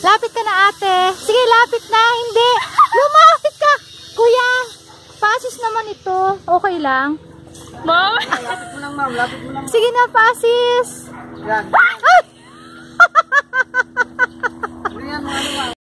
Lapit ka na ate. Sige, lapit na. Hindi. Lumapit ka. Kuya, pasis naman ito. Okay lang. Ma'am. Lapit mo lang, ma'am. Lapit mo lang. Sige na, pasis. Yan.